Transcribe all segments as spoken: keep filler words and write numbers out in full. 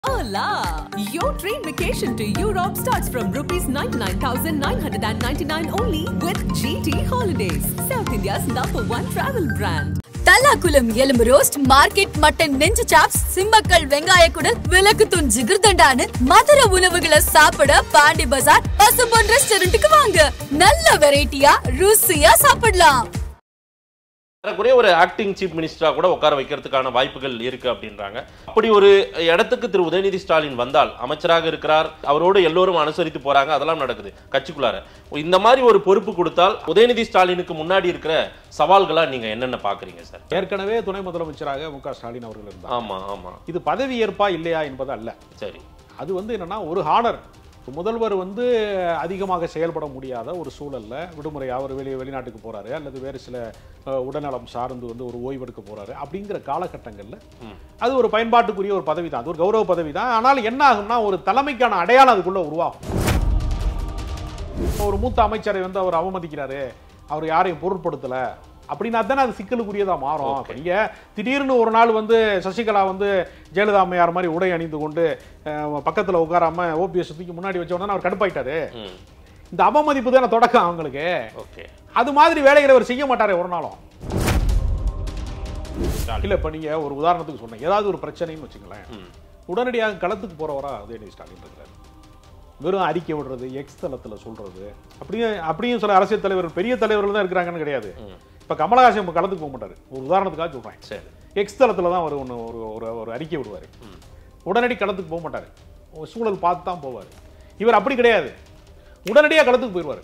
Hola! Your train vacation to Europe starts from rupees ninety-nine thousand nine hundred ninety-nine only with G T Holidays, South India's number one travel brand. Thallakulam எலும்பு roast, market mutton நெஞ்சு chops, Simmakkal வெங்காய குடல், விளக்குத்தூண் ஜிகிர்தண்டான்னு மதுர உணவுகளை சாப்பிட பாண்டி பஜார் பசும்பொன் ரெஸ்டாரண்ட்டுக்கு வாங்க. நல்ல வெரைட்டியா ருசியா சாப்பிடலாம். ஒரே ஒரு ஆக்டிங் சீஃப் மினிஸ்டரா கூட உட்கார வைக்கிறதுக்கான வாய்ப்புகள் இருக்கு அப்படின்றாங்க. அப்படி ஒரு இடத்துக்கு திரு உதயநிதி ஸ்டாலின் வந்தால் அமைச்சராக இருக்கிறார், அவரோடு எல்லோரும் அனுசரித்து போறாங்க, அதெல்லாம் நடக்குது கட்சிக்குள்ளார. இந்த மாதிரி ஒரு பொறுப்பு கொடுத்தால் உதயநிதி ஸ்டாலினுக்கு முன்னாடி இருக்கிற சவால்களா நீங்க என்னென்ன பாக்குறீங்க சார்? ஏற்கனவே துணை முதலமைச்சராக மு க ஸ்டாலின் அவர்கள் இருந்தார். ஆமா ஆமா இது பதவி ஏற்பா இல்லையா என்பது அல்ல. சரி, அது வந்து என்னன்னா ஒரு ஹானர். முதல்வர் வந்து அதிகமாக செயல்பட முடியாத ஒரு சூழல்ல விடுமுறை அவர் வெளியே வெளிநாட்டுக்கு போறாரு அல்லது வேறு சில உடல்நலம் சார்ந்து வந்து ஒரு ஓய்வெடுக்க போறாரு அப்படிங்கிற காலகட்டங்கள்ல அது ஒரு பயன்பாட்டுக்குரிய ஒரு பதவி தான், அது ஒரு கௌரவ பதவி தான். ஆனால் என்ன ஆகும்னா ஒரு தலைமைக்கான அடையாளம் அதுக்குள்ள உருவாகும். ஒரு மூத்த அமைச்சரை வந்து அவர் அவமதிக்கிறாரு, அவர் யாரையும் பொருட்படுத்தல அப்படின்னா தானே அது சிக்கலுக்குரியதா மாறும். நீங்க திடீர்னு ஒரு நாள் வந்து சசிகலா வந்து ஜெயலலிதா அம்மையார் மாதிரி உடை அணிந்து கொண்டு பக்கத்துல உட்காராம ஓபிஎஸ் தூக்கி முன்னாடி வச்ச உடனே அவர் கடுப்பாயிட்டாரு. இந்த அவமதிப்பு தானே தொடக்கம் அவங்களுக்கு. அது மாதிரி வேலைகளை அவர் செய்ய மாட்டாரே ஒரு நாளும். இல்ல இப்ப நீங்க ஒரு உதாரணத்துக்கு சொன்னீங்க, ஏதாவது ஒரு பிரச்சனைன்னு வச்சுங்களேன், உடனடியாக களத்துக்கு போறவரா உதயநிதி ஸ்டாலின் இருக்கிறார். வெறும் அறிக்கை விடுறது, எக்ஸ் தளத்துல சொல்றது, அப்படியும் அப்படியும் சில அரசியல் தலைவர்கள் பெரிய தலைவர்கள் தான் இருக்கிறாங்கன்னு கிடையாது. இப்ப கமலஹாசன் இப்ப களத்துக்கு போக மாட்டாரு, ஒரு உதாரணத்துக்காக சொல்றேன். எக்ஸ் தளத்துல தான் அவர் ஒன்று ஒரு ஒரு அறிக்கை விடுவாரு, உடனடி களத்துக்கு போக மாட்டாரு, சூழல் பார்த்து தான் போவார். இவர் அப்படி கிடையாது, உடனடியாக களத்துக்கு போயிடுவார்.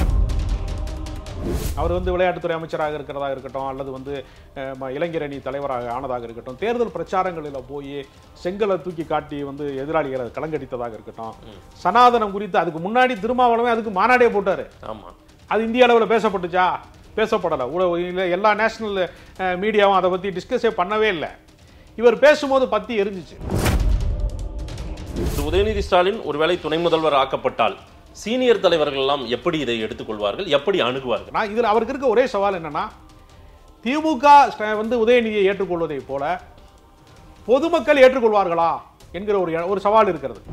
அவர் வந்து விளையாட்டுத்துறை அமைச்சராக இருக்கிறதா இருக்கட்டும் அல்லது வந்து இளைஞர் அணி தலைவராக ஆனதாக இருக்கட்டும், தேர்தல் பிரச்சாரங்களில் போய் செங்கலை தூக்கி காட்டி வந்து எதிராளிகளை கலங்கடித்ததாக இருக்கட்டும், சனாதனம் குறித்து அதுக்கு முன்னாடி திருமாவளவன் அதுக்கு மாநாடே போட்டாரு. ஆமா, அது இந்திய அளவில் பேசப்பட்டுச்சா? பேசப்படலை. உலக எல்லா நேஷனல் மீடியாவும் அதை பற்றி டிஸ்கஸே பண்ணவே இல்லை. இவர் பேசும்போது பத்தி எரிஞ்சிச்சு. உதயநிதி ஸ்டாலின் ஒருவேளை துணை முதல்வர் ஆக்கப்பட்டால் சீனியர் தலைவர்கள் எல்லாம் எப்படி இதை எடுத்துக்கொள்வார்கள், எப்படி அணுகுவார்கள்? நான் இதில் அவருக்கு இருக்க ஒரே சவால் என்னன்னா, திமுக வந்து உதயநிதியை ஏற்றுக்கொள்வதை போல பொதுமக்கள் ஏற்றுக்கொள்வார்களா என்கிற ஒரு ஒரு சவால் இருக்கிறது.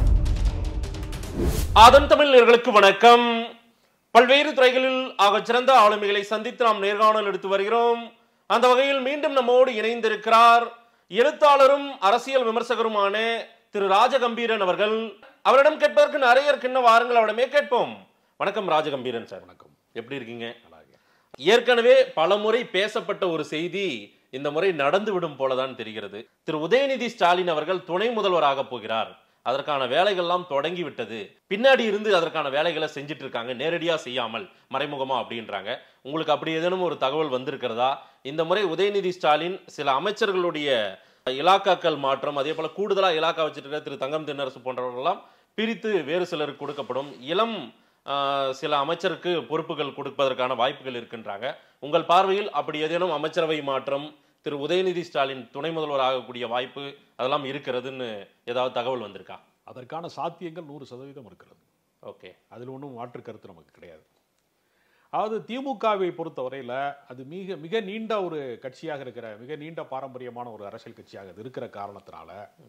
அதன் தமிழர்களுக்கு வணக்கம். பல்வேறு துறைகளில் ஆக சிறந்த ஆளுமைகளை சந்தித்து நாம் நேர்காணல் எடுத்து வருகிறோம். அந்த வகையில் மீண்டும் நம்மோடு இணைந்திருக்கிறார் எழுத்தாளரும் அரசியல் விமர்சகருமான திரு ராஜகம்பீரன் அவர்கள். அவரிடம் கேட்பதற்கு நிறைய இருக்கின்ற வாருங்கள், அவரிடமே கேட்போம். வணக்கம் ராஜகம்பீரன் சார். வணக்கம், எப்படி இருக்கீங்க? ஏற்கனவே பல முறை பேசப்பட்ட ஒரு செய்தி இந்த முறை நடந்துவிடும் போலதான் தெரிகிறது. திரு உதயநிதி ஸ்டாலின் அவர்கள் துணை முதல்வராக போகிறார், அதற்கான வேலைகள்லாம் தொடங்கி விட்டது, பின்னாடி இருந்து அதற்கான வேலைகளை செஞ்சுட்டு இருக்காங்க, நேரடியா செய்யாமல் மறைமுகமா அப்படின்றாங்க. உங்களுக்கு அப்படி ஏதேனும் ஒரு தகவல் வந்திருக்கிறதா? இந்த முறை உதயநிதி ஸ்டாலின் சில அமைச்சர்களுடைய இலாக்காக்கள் மாற்றம், அதே போல கூடுதலா இலாக்கா வச்சிருக்கிற திரு தங்கம் தென்னரசு போன்றவர்களெல்லாம் பிரித்து வேறு சிலருக்கு கொடுக்கப்படும், இளம் சில அமைச்சருக்கு பொறுப்புகள் கொடுப்பதற்கான வாய்ப்புகள் இருக்கின்றாங்க. உங்கள் பார்வையில் அப்படி ஏதேனும் அமைச்சரவை மாற்றம், திரு உதயநிதி ஸ்டாலின் துணை முதல்வர் ஆகக்கூடிய வாய்ப்பு அதெல்லாம் இருக்கிறதுன்னு ஏதாவது தகவல் வந்திருக்கா? அதற்கான சாத்தியங்கள் நூறு சதவீதம் இருக்கிறது. ஓகே, அதில் ஒன்றும் மாற்று கருத்து நமக்கு கிடையாது. அதாவது திமுகவை பொறுத்தவரையில் அது மிக மிக நீண்ட ஒரு கட்சியாக இருக்கிற, மிக நீண்ட பாரம்பரியமான ஒரு அரசியல் கட்சியாக அது இருக்கிற காரணத்தினால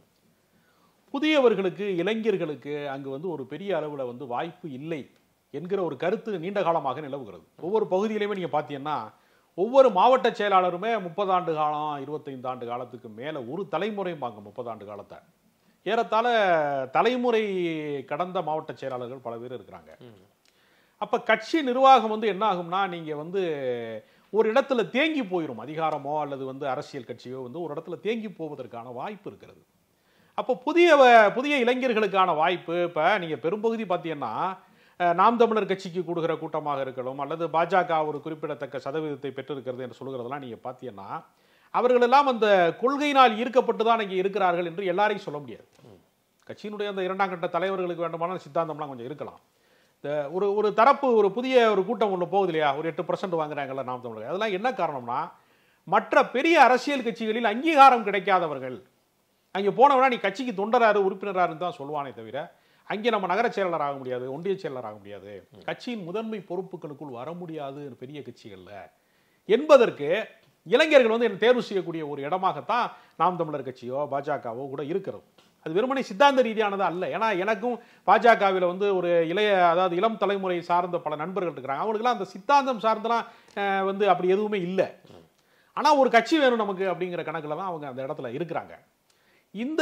புதியவர்களுக்கு, இளைஞர்களுக்கு அங்கு வந்து ஒரு பெரிய அளவில் வந்து வாய்ப்பு இல்லை என்கிற ஒரு கருத்து நீண்ட காலமாக நிலவுகிறது. ஒவ்வொரு பகுதியிலையுமே நீங்கள் பார்த்தீங்கன்னா ஒவ்வொரு மாவட்ட செயலாளருமே முப்பது ஆண்டு காலம், இருபத்தைந்து ஆண்டு காலத்துக்கு மேலே ஒரு தலைமுறைம்பாங்க. முப்பது ஆண்டு காலத்தை ஏறத்தாழ தலைமுறை கடந்த மாவட்ட செயலாளர்கள் பல பேர் இருக்கிறாங்க. அப்ப கட்சி நிர்வாகம் வந்து என்ன ஆகும்னா, நீங்க வந்து ஒரு இடத்துல தேங்கி போயிடும், அதிகாரமோ அல்லது வந்து அரசியல் கட்சியோ வந்து ஒரு இடத்துல தேங்கி போவதற்கான வாய்ப்பு இருக்கிறது. அப்போ புதிய புதிய இளைஞர்களுக்கான வாய்ப்பு இப்ப நீங்க பெரும்பகுதி பார்த்தீங்கன்னா நாம் தமிழர் கட்சிக்கு கூடுகிற கூட்டமாக இருக்கணும் அல்லது பாஜக ஒரு குறிப்பிடத்தக்க சதவீதத்தை பெற்றிருக்கிறது என்று சொல்கிறதெல்லாம் நீங்க பார்த்தீங்கன்னா அவர்கள் எல்லாம் அந்த கொள்கையினால் ஈர்க்கப்பட்டு தான் இங்கே இருக்கிறார்கள் என்று எல்லாரையும் சொல்ல முடியாது. கட்சியினுடைய அந்த இரண்டாம் கட்ட தலைவர்களுக்கு வேண்டுமானால் சித்தாந்தம்லாம் கொஞ்சம் இருக்கலாம். ஒரு ஒரு தரப்பு ஒரு புதிய ஒரு கூட்டம் ஒன்று போகுது இல்லையா, ஒரு எட்டு பர்சன்ட் வாங்குறாங்கல்ல நாம் தமிழர், அதெல்லாம் என்ன காரணம்னா மற்ற பெரிய அரசியல் கட்சிகளில் அங்கீகாரம் கிடைக்காதவர்கள். அங்கே போனவனா நீ கட்சிக்கு தொண்டராரு உறுப்பினராருன்னு தான் சொல்லுவானே தவிர அங்கே நம்ம நகர செயலர் ஆக முடியாது, ஒன்றிய செயலர் ஆக முடியாது, கட்சியின் முதன்மை பொறுப்புகளுக்குள் வர முடியாது பெரிய கட்சிகள்ல என்பதற்கு இளைஞர்கள் வந்து தேர்வு செய்யக்கூடிய ஒரு இடமாகத்தான் நாம் தமிழர் கட்சியோ பாஜகவோ கூட இருக்கிறது. அது வெறுமனே சித்தாந்த ரீதியானது அல்ல. ஏன்னா எனக்கும் பாஜகவில் வந்து ஒரு இளைய அதாவது இளம் தலைமுறை சார்ந்த பல நண்பர்கள் இருக்கிறாங்க. அவங்களுக்குலாம் அந்த சித்தாந்தம் சார்ந்தெல்லாம் வந்து அப்படி எதுவுமே இல்லை. ஆனால் ஒரு கட்சி வேணும் நமக்கு அப்படிங்கிற கணக்கில் தான் அவங்க அந்த இடத்துல இருக்கிறாங்க. இந்த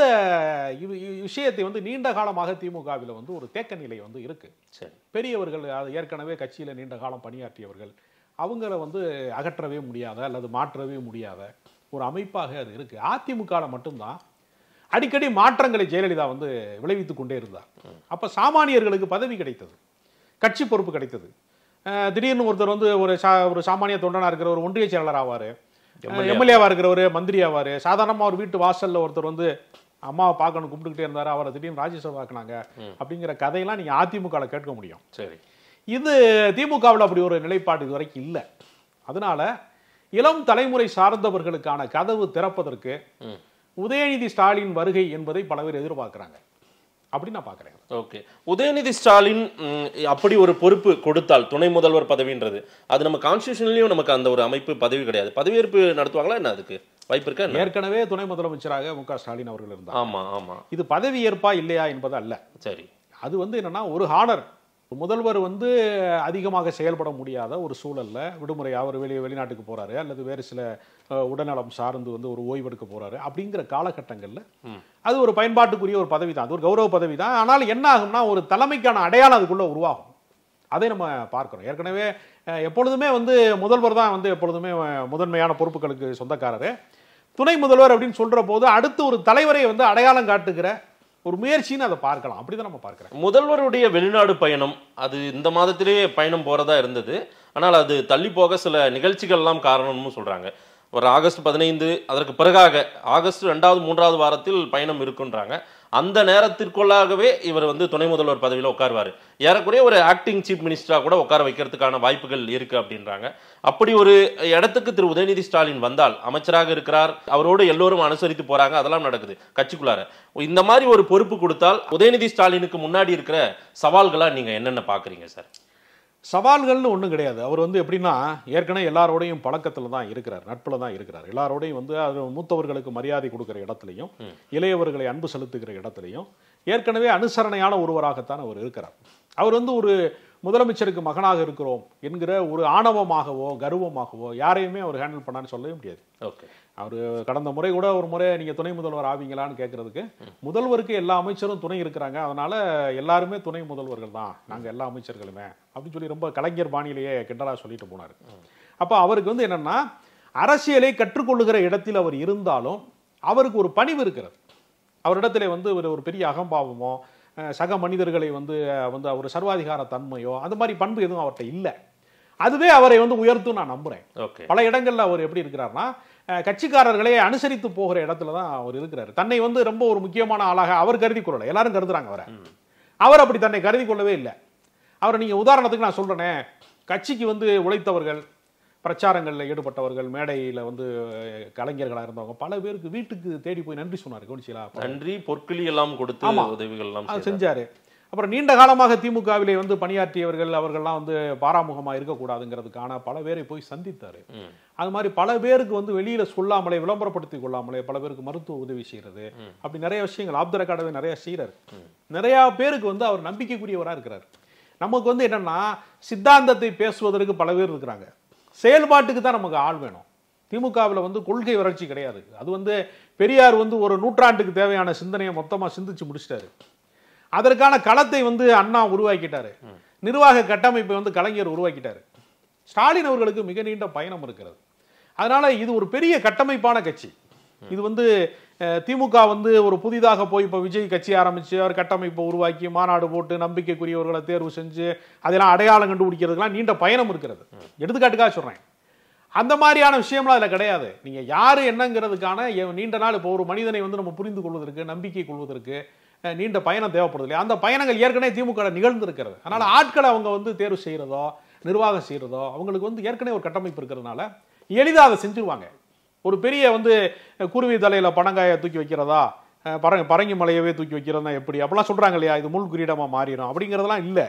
விஷயத்தை வந்து நீண்ட காலமாக திமுகவில் வந்து ஒரு தேக்க நிலை வந்து இருக்கு. சரி, பெரியவர்கள் அது ஏற்கனவே கட்சியில் நீண்ட காலம் பணியாற்றியவர்கள் அவங்கள வந்து அகற்றவே முடியாத அல்லது மாற்றவே முடியாத ஒரு அமைப்பாக அது இருக்கு. அதிமுகவில் மட்டும்தான் அடிக்கடி மாற்றங்களை ஜெயலலிதா வந்து விளைவித்து கொண்டே இருந்தார். அப்ப சாமானியர்களுக்கு பதவி கிடைத்தது, கட்சி பொறுப்பு கிடைத்தது. திடீர்னு ஒருத்தர் வந்து ஒரு ஒரு சாமானிய தொண்டனா இருக்கிற ஒரு ஒன்றிய செயலாளர் ஆவாரு, எம்எல்ஏவா இருக்கிறவர் மந்திரி ஆவாரு. சாதாரணமா ஒரு வீட்டு வாசல்ல ஒருத்தர் வந்து அம்மாவை பார்க்கணும் கூப்பிட்டுக்கிட்டே இருந்தாரு, அவரை திடீர்னு ராஜ்யசபா ஆக்குனாங்க அப்படிங்கிற கதையெல்லாம் நீங்க அதிமுகவில் கேட்க முடியும். சரி, இது திமுகவில் அப்படி ஒரு நிலைப்பாடு இது வரைக்கும் இல்லை. அதனால இளம் தலைமுறை சார்ந்தவர்களுக்கான கதவு திறப்பதற்கு உதயநிதி ஸ்டாலின் வருகை என்பதை பல பேர் எதிர்பார்க்கிறாங்க. அப்படி நான் பார்க்கிறேன். ஓகே, உதயநிதி ஸ்டாலின் அப்படி ஒரு பொறுப்பு கொடுத்தால் துணை முதல்வர் பதவின்றது அது நம்ம கான்ஸ்டிடியூஷன்லயும் நமக்கு அந்த ஒரு அமைப்பு பதவி கிடையாது. பதவியேற்பு நடத்துவாங்களா என்ன? அதுக்கு வாய்ப்பு இருக்கா? ஏற்கனவே துணை முதலமைச்சராக மு க ஸ்டாலின் அவர்கள் இருந்தார். ஆமா ஆமா, இது பதவியேற்பா இல்லையா என்பது அல்ல. சரி, அது வந்து என்னன்னா ஒரு ஹானர். முதல்வர் வந்து அதிகமாக செயல்பட முடியாத ஒரு சூழல்ல விடுமுறை அவர் வெளியே வெளிநாட்டுக்கு போறாரு அல்லது வேறு சில உடல்நலம் சார்ந்து வந்து ஒரு ஓய்வெடுக்க போறாரு அப்படிங்கிற காலகட்டங்கள்ல அது ஒரு பயன்பாட்டுக்குரிய ஒரு பதவி தான், அது ஒரு கௌரவ பதவி தான். ஆனால் என்ன ஆகும்னா ஒரு தலைமைக்கான அடையாளம் அதுக்குள்ள உருவாகும். அதை நம்ம பார்க்கிறோம். ஏற்கனவே எப்பொழுதுமே வந்து முதல்வர் தான் வந்து எப்பொழுதுமே முதன்மையான பொறுப்புகளுக்கு சொந்தக்காரரு. துணை முதல்வர் அப்படின்னு சொல்ற போது அடுத்து ஒரு தலைவரை வந்து அடையாளம் காட்டுகிற ஒரு முயற்சின்னு அதை பார்க்கலாம். அப்படிதான் நம்ம பார்க்கிறோம். முதல்வருடைய வெளிநாடு பயணம் அது இந்த மாதத்திலேயே பயணம் போறதா இருந்தது. ஆனால் அது தள்ளி போக சில நிகழ்ச்சிகள் எல்லாம் காரணம்னு சொல்றாங்க. ஒரு ஆகஸ்ட் பதினைந்து அதற்கு பிறகாக ஆகஸ்ட் ரெண்டாவது மூன்றாவது வாரத்தில் பயணம் இருக்குன்றாங்க. அந்த நேரத்திற்குள்ளாகவே இவர் வந்து துணை முதல்வர் பதவியில் உட்காருவார். ஏறக்குறைய ஒரு ஆக்டிங் சீஃப் மினிஸ்டரா கூட உட்கார வைக்கிறதுக்கான வாய்ப்புகள் இருக்கு அப்படின்றாங்க. அப்படி ஒரு இடத்துக்கு திரு உதயநிதி ஸ்டாலின் வந்தால் அமைச்சராக இருக்கிறார், அவரோடு எல்லோரும் அனுசரித்து போறாங்க, அதெல்லாம் நடக்குது கட்சிக்குள்ளார. இந்த மாதிரி ஒரு பொறுப்பு கொடுத்தால் உதயநிதி ஸ்டாலினுக்கு முன்னாடி இருக்கிற சவால்களா நீங்க என்னென்ன பாக்குறீங்க சார்? சவால்கள்னு ஒன்றும் கிடையாது. அவர் வந்து எப்படின்னா ஏற்கனவே எல்லாரோடையும் பழக்கத்தில் தான் இருக்கிறார், நட்பில் தான் இருக்கிறார். எல்லாரோடையும் வந்து அது மூத்தவர்களுக்கு மரியாதை கொடுக்குற இடத்துலையும் இளையவர்களை அன்பு செலுத்துகிற இடத்துலையும் ஏற்கனவே அனுசரணையான ஒருவராகத்தான் அவர் இருக்கிறார். அவர் வந்து ஒரு முதலமைச்சருக்கு மகனாக இருக்கிறோம் என்கிற ஒரு ஆணவமாகவோ கர்வமாகவோ யாரையுமே அவர் ஹேண்டில் பண்ணான்னு சொல்லவே முடியாது. ஓகே, அவர் கடந்த முறை கூட ஒரு முறை நீங்கள் துணை முதல்வர் ஆவீங்களான்னு கேட்கறதுக்கு முதல்வருக்கு எல்லா அமைச்சரும் துணை இருக்கிறாங்க, அதனால எல்லாருமே துணை முதல்வர்கள் தான் நாங்கள் எல்லா அமைச்சர்களுமே அப்படின்னு சொல்லி ரொம்ப கலைஞர் பாணியிலேயே கிண்டலா சொல்லிட்டு போனார். அப்போ அவருக்கு வந்து என்னன்னா அரசியலை கற்றுக்கொள்ளுகிற இடத்தில் அவர் இருந்தாலும் அவருக்கு ஒரு பணிவு இருக்கிறது. அவரிடத்துல வந்து ஒரு ஒரு பெரிய அகம்பாவமோ சக மனிதர்களை வந்து வந்து ஒரு சர்வாதிகார தன்மையோ அந்த மாதிரி பண்பு எதுவும் அவர்கிட்ட இல்லை. அதுவே அவரை வந்து உயர்த்தும் நான் நம்புறேன். பல இடங்கள்ல அவர் எப்படி இருக்கிறார்னா கட்சிக்காரர்களை அனுசரித்து போகிற இடத்துல தான் அவர் இருக்கிறார். தன்னை வந்து ரொம்ப ஒரு முக்கியமான ஆளாக அவர் கருதி கொள்ளல, எல்லாரும் கருதுறாங்க அவரை. அவர் அப்படி தன்னை கருதி கொள்ளவே இல்லை. அவரை நீங்க உதாரணத்துக்கு நான் சொல்றேனே, கட்சிக்கு வந்து உழைத்தவர்கள், பிரச்சாரங்களில் ஈடுபட்டவர்கள், மேடையில் வந்து கலைஞர்களாக இருந்தவங்க பல பேருக்கு வீட்டுக்கு தேடி போய் நன்றி சொன்னார். கவனிச்சீங்களா? நன்றி பொற்களி எல்லாம் கொடுத்து உதவிகள் எல்லாம் செஞ்சாரு. அப்புறம் நீண்ட காலமாக திமுகவிலே வந்து பணியாற்றியவர்கள் அவர்கள்லாம் வந்து பாராமுகமாக இருக்கக்கூடாதுங்கிறதுக்கான பல பேரை போய் சந்தித்தாரு. அது மாதிரி பல பேருக்கு வந்து வெளியில சொல்லாமலே விளம்பரப்படுத்தி கொள்ளாமலே பல பேருக்கு மருத்துவ உதவி செய்யறது, அப்படி நிறைய விஷயங்கள் ஆப்தர கடவை நிறைய செய்யறாரு. நிறைய பேருக்கு வந்து அவர் நம்பிக்கைக்குரியவராக இருக்கிறார். நமக்கு வந்து என்னன்னா சித்தாந்தத்தை பேசுவதற்கு பல பேர் இருக்கிறாங்க, செயல்பாட்டுக்கு தான் நமக்கு ஆள் வேணும். திமுகவில் வந்து கொள்கை வறட்சி கிடையாது. அது வந்து பெரியார் வந்து ஒரு நூற்றாண்டுக்கு தேவையான சிந்தனையை மொத்தமா சிந்திச்சு முடிச்சிட்டாரு. அதற்கான களத்தை வந்து அண்ணா உருவாக்கிட்டாரு, நிர்வாக கட்டமைப்பை வந்து கலைஞர் உருவாக்கிட்டாரு. ஸ்டாலின் அவர்களுக்கு மிக நீண்ட பயணம் இருக்கிறது. அதனால இது ஒரு பெரிய கட்டமைப்பான கட்சி. இது வந்து திமுக வந்து ஒரு புதிதாக போய் இப்போ விஜய் கட்சி ஆரம்பிச்சு அவர் கட்டமைப்பை உருவாக்கி மாநாடு போட்டு நம்பிக்கைக்குரியவர்களை தேர்வு செஞ்சு அதெல்லாம் அடையாளம் கண்டுபிடிக்கிறதுக்கெல்லாம் நீண்ட பயணம் இருக்கிறது. எடுத்துக்காட்டுக்காக சொல்றேன், அந்த மாதிரியான விஷயம்லாம் அதில் கிடையாது. நீங்க யாரு என்னங்கிறதுக்கான நீண்ட நாள் இப்போ ஒரு மனிதனை வந்து நம்ம புரிந்து கொள்வதற்கு நம்பிக்கை கொள்வதற்கு நீண்ட பயணம் தேவைப்படுது இல்லையா? அந்த பயணங்கள் ஏற்கனவே திமுக நிகழ்ந்து இருக்கிறது. அதனால ஆட்களை அவங்க வந்து தேர்வு செய்யறதோ நிர்வாகம் செய்யறதோ அவங்களுக்கு வந்து ஏற்கனவே ஒரு கட்டமைப்பு இருக்கிறதுனால எளிதாக அதை செஞ்சிருவாங்க. ஒரு பெரிய வந்து குருவி தலையில பனங்காயை தூக்கி வைக்கிறதா, பரங்க பரங்கி மலையவே தூக்கி வைக்கிறதா எப்படி அப்படிலாம் சொல்றாங்க இல்லையா? இது முள் கிரீடமா மாறிடும் அப்படிங்கிறதெல்லாம் இல்லை.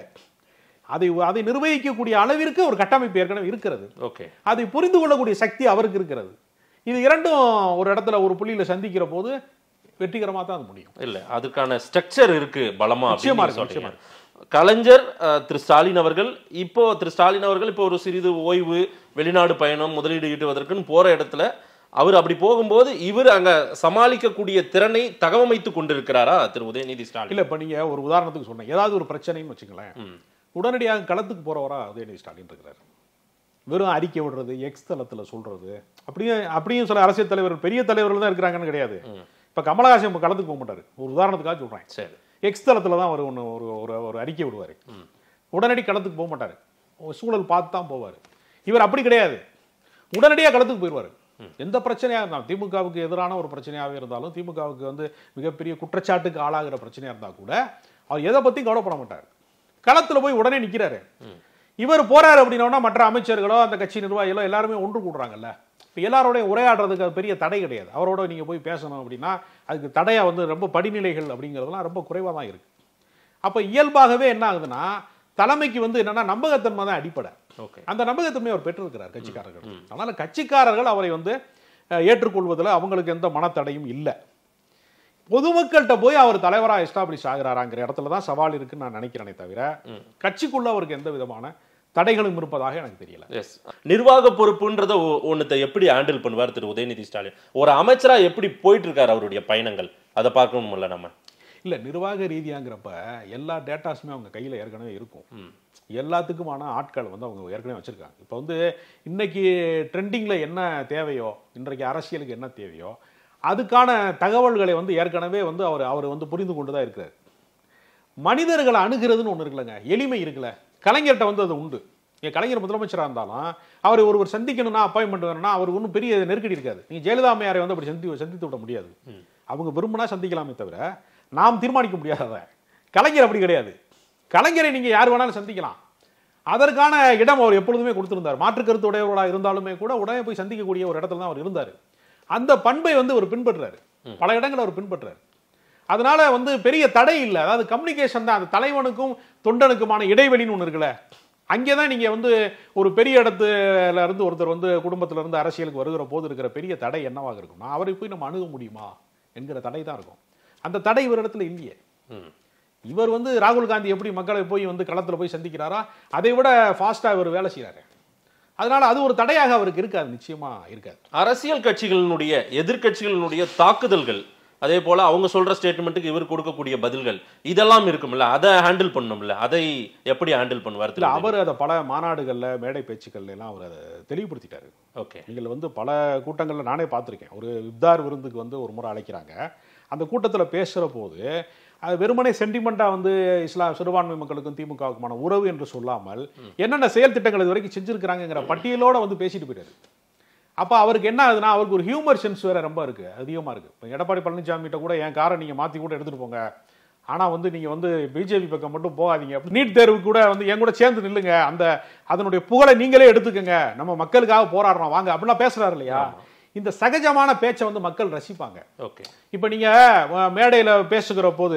அதை அதை நிர்வகிக்கக்கூடிய அளவிற்கு ஒரு கட்டமைப்பு ஏற்கனவே இருக்கிறது. ஓகே, அதை புரிந்து கொள்ளக்கூடிய சக்தி அவருக்கு இருக்கிறது. இது இரண்டும் ஒரு இடத்துல ஒரு புள்ளியில சந்திக்கிற போது வெற்றிகரமா தான் அது முடியும். இல்ல அதுக்கான ஸ்ட்ரக்சர் இருக்கு பலமா நிச்சயமா அப்படின்னு இருக்கு, சொல்றீங்க. கலைஞர் திரு ஸ்டாலின் அவர்கள் இப்போ திரு ஸ்டாலின் அவர்கள் இப்போ ஒரு சிறிது ஓய்வு, வெளிநாடு பயணம், முதலீடு ஈட்டுவதற்குன்னு போற இடத்துல அவர் அப்படி போகும்போது இவர் அங்க சமாளிக்கக்கூடிய திறனை தகவமைத்து கொண்டிருக்கிறாரா திரு உதயநிதி ஸ்டாலின்? இல்ல இப்ப நீங்க ஒரு உதாரணத்துக்கு சொன்னேன், ஏதாவது ஒரு பிரச்சனைன்னு வச்சுங்களேன், உடனடியாக களத்துக்கு போறவரா உதயநிதி ஸ்டாலின் இருக்கிறார். வெறும் அறிக்கை விடுறது, எக்ஸ் தளத்துல சொல்றது, அப்படியே அப்படியும் சில அரசியல் தலைவர்கள் பெரிய தலைவர்கள் தான் இருக்கிறாங்கன்னு கிடையாது. இப்ப கமலஹாசன் இப்ப களத்துக்கு போக மாட்டாரு, ஒரு உதாரணத்துக்காக சொல்றேன். சரி, எக்ஸ் தளத்துல தான் அவர் ஒன்று ஒரு ஒரு அறிக்கை விடுவாரு, உடனடி களத்துக்கு போக மாட்டாரு, சூழல் பார்த்து தான் போவார். இவர் அப்படி கிடையாது, உடனடியாக களத்துக்கு போயிடுவார். எந்த பிரச்சனையாக இருந்தாலும், திமுகவுக்கு எதிரான ஒரு பிரச்சனையாகவே இருந்தாலும், திமுகவுக்கு வந்து மிகப்பெரிய குற்றச்சாட்டுக்கு ஆளாகிற பிரச்சனையா இருந்தா கூட அவர் எதை பத்தி கவலைப்பட மாட்டார், களத்துல போய் உடனே நிக்கிறாரு. இவர் போறாரு அப்படின்னா மற்ற அமைச்சர்களோ அந்த கட்சி நிர்வாகிகளோ எல்லாருமே ஒன்று கூடுறாங்கல்ல. இப்போ எல்லாரோடைய உரையாடுறதுக்கு அது பெரிய தடை கிடையாது. அவரோட நீங்க போய் பேசணும் அப்படின்னா அதுக்கு தடையா வந்து ரொம்ப படிநிலைகள் அப்படிங்கிறதுலாம் ரொம்ப குறைவாக தான் இருக்கு. அப்ப இயல்பாகவே என்ன ஆகுதுன்னா, தலைமைக்கு வந்து என்னன்னா நம்பகத்தன்மை தான் அடிப்படை. அந்த நம்பகத்தன்மை அவர் பெற்றிருக்கிறார் கட்சிக்காரர்கள். அதனால கட்சிக்காரர்கள் அவரை வந்து ஏற்றுக்கொள்வதில் அவங்களுக்கு எந்த மனத்தடையும் இல்லை. பொதுமக்கள்கிட்ட போய் அவர் தலைவராக எஸ்டாப்ளிஷ் ஆகிறாராங்கிற இடத்துல தான் சவால் இருக்குன்னு நான் நினைக்கிறேனே தவிர கட்சிக்குள்ள அவருக்கு எந்த விதமான தடைகளும் இருப்பதாக எனக்கு தெரியல. நிர்வாக பொறுப்புன்றத ஒன்னத்தை எப்படி ஹேண்டில் பண்ணுவார் திரு உதயநிதி ஸ்டாலின்? ஒரு அமைச்சரா எப்படி போயிட்டு இருக்காரு அவருடைய பயணங்கள், அதை பார்க்கணும்ல நம்ம. இல்ல நிர்வாக ரீதியாங்கிறப்ப எல்லா டேட்டாஸுமே அவங்க கையில ஏற்கனவே இருக்கும். எல்லாத்துக்குமான ஆட்கள் வந்து அவங்க ஏற்கனவே வச்சிருக்காங்க. இப்போ வந்து இன்னைக்கு ட்ரெண்டிங்ல என்ன தேவையோ, இன்றைக்கு அரசியலுக்கு என்ன தேவையோ அதுக்கான தகவல்களை வந்து ஏற்கனவே வந்து அவர் அவர் வந்து புரிந்து கொண்டு தான் இருக்கிறார். மனிதர்களை அணுகிறதுன்னு ஒன்று இருக்குல்லங்க, எளிமை இருக்குல்ல, கலைஞர்கிட்ட வந்து அது உண்டு. என் கலைஞர் முதலமைச்சராக இருந்தாலும் அவர் ஒருவர் சந்திக்கணும்னா அப்பாயின்மெண்ட் வேணும்னா அவருக்கு ஒன்றும் பெரிய நெருக்கடி இருக்காது. நீங்கள் ஜெயலலிதா அம்மையாரை வந்து அப்படி சந்தி சந்தித்து விட முடியாது. அவங்க விரும்பினா சந்திக்கலாமே தவிர நாம் தீர்மானிக்க முடியாத. கலைஞர் அப்படி கிடையாது. கலைஞரை நீங்கள் யார் வேணாலும் சந்திக்கலாம், அதற்கான இடம் அவர் எப்பொழுதுமே கொடுத்திருந்தார். மாற்று கருத்து உடையவர்களாக இருந்தாலுமே கூட உடனே போய் சந்திக்கக்கூடிய ஒரு இடத்துல தான் அவர் இருந்தார். அந்த பண்பை வந்து அவர் பின்பற்றாரு, பல இடங்கள் அவர் பின்பற்றாரு. அதனால வந்து பெரிய தடை இல்லை. அதாவது கம்யூனிகேஷன் தான், அந்த தலைவனுக்கும் தொண்டனுக்குமான இடைவெளின்னு ஒன்று இருக்குல்ல, அங்கேதான் நீங்க வந்து ஒரு பெரிய இடத்துல இருந்து ஒருத்தர் வந்து குடும்பத்துல இருந்து அரசியலுக்கு வருகிற போது இருக்கிற பெரிய தடை என்னவாக இருக்கும்னா, அவரை போய் நம்ம அணுக முடியுமா என்கிற தடை தான் இருக்கும். அந்த தடை இவர் இடத்துல இல்லையே. இவர் வந்து ராகுல் காந்தி எப்படி மக்களை போய் வந்து களத்துல போய் சந்திக்கிறாரா அதை விட ஃபாஸ்டா இவர் வேலை செய்யறாரு. அதனால அது ஒரு தடையாக அவருக்கு இருக்காது, நிச்சயமா இருக்காது. அரசியல் கட்சிகளினுடைய எதிர்கட்சிகளினுடைய தாக்குதல்கள், அதே போல அவங்க சொல்ற ஸ்டேட்மெண்ட்டுக்கு இவர் கொடுக்கக்கூடிய பதில்கள், இதெல்லாம் இருக்கும்ல, அதை ஹேண்டில் பண்ணணும்ல, அதை எப்படி ஹேண்டில் பண்ணுவார்? இல்ல அவர் அதை பல மாநாடுகள்ல மேடை பேச்சுக்கள்ல எல்லாம் அவர் அதை தெளிவுபடுத்திட்டாரு. ஓகே, நீங்கள் வந்து பல கூட்டங்கள்ல நானே பார்த்திருக்கேன். ஒரு இப்தார் விருந்துக்கு வந்து ஒரு முறை அழைக்கிறாங்க. அந்த கூட்டத்தில் பேசுகிற போது அது வெறுமனே சென்டிமெண்டா வந்து இஸ்லாம் சிறுபான்மை மக்களுக்கும் திமுகவுக்குமான உறவு என்று சொல்லாமல் என்னென்ன செயல் திட்டங்கள் இது வரைக்கும் செஞ்சிருக்கிறாங்கிற பட்டியலோட வந்து பேசிட்டு போயிட்டாரு. அப்போ அவருக்கு என்ன ஆகுதுன்னா, அவருக்கு ஒரு ஹியூமர் சென்ஸ் வேற ரொம்ப இருக்கு, அதிகமா இருக்கு. இப்போ எடப்பாடி பழனிசாமிகிட்ட கூட என் காரை நீங்க மாத்தி கூட எடுத்துட்டு போங்க, ஆனா வந்து நீங்க வந்து பிஜேபி பக்கம் மட்டும் போகாதீங்க, நீட் தேர்வு கூட வந்து என் கூட சேர்ந்து நில்லுங்க, அந்த அதனுடைய புகழை நீங்களே எடுத்துக்கங்க, நம்ம மக்களுக்காக போராடுறோம் வாங்க அப்படிலாம் பேசுறாரு இல்லையா. இந்த சகஜமான பேச்சை வந்து மக்கள் ரசிப்பாங்க. ஓகே, இப்போ நீங்க மேடையில் பேசுகிற போது